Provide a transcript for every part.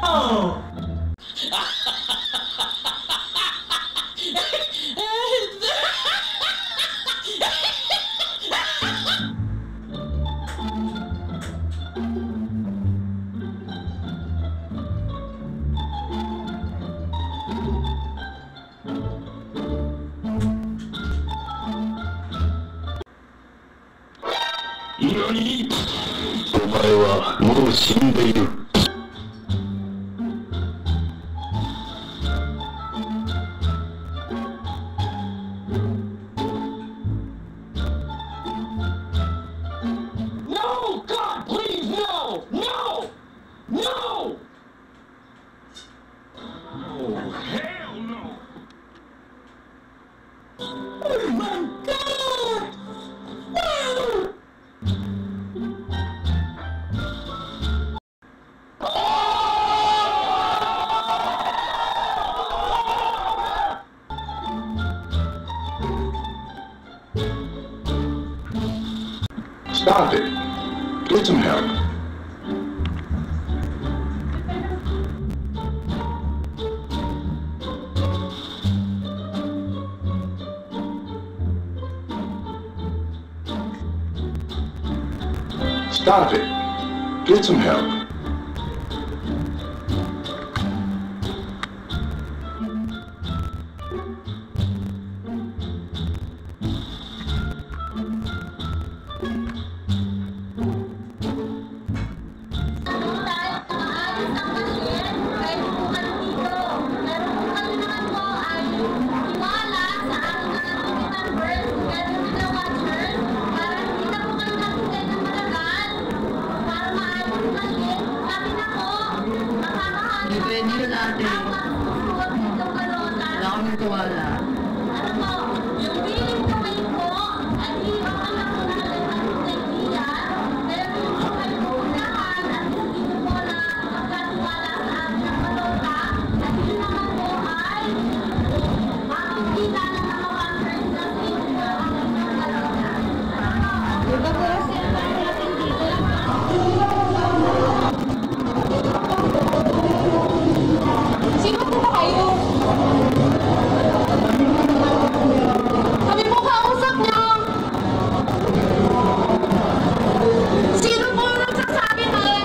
Oh! Leni! お前はもう死んでいる。 No! God, please, no! No! No! Oh, hell no! Oh my God! No! Stop it. Get some help. Stop it. Get some help. Depende yun natin. Wala kaming tuwala. Yung piling kamay ko, at hindi ako alam kung nagkakaibigan, pero yung kamay ko unahan at hindi ko po na magkatiwala sa amin ng balota, at yun naman po ay makikita ng mga conference na hindi ko ang ng balota. Diba po kasi ang natin dito? Sino po ba kayo? Kami po kausap niyo. Sino po ang nagsasabi nun?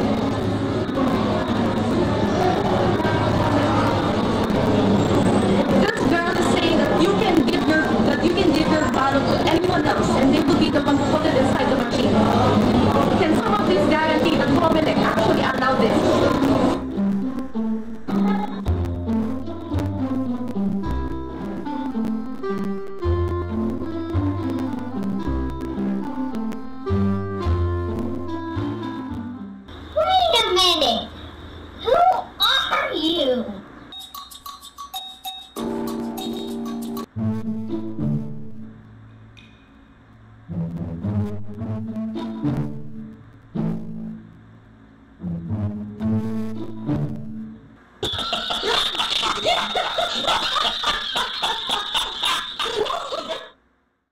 This girl is saying that you can give your bottle to anyone else and they will be the one who put it inside the machine. Can some of these guarantee that Comelec actually allow this? Wait a minute! Who are you?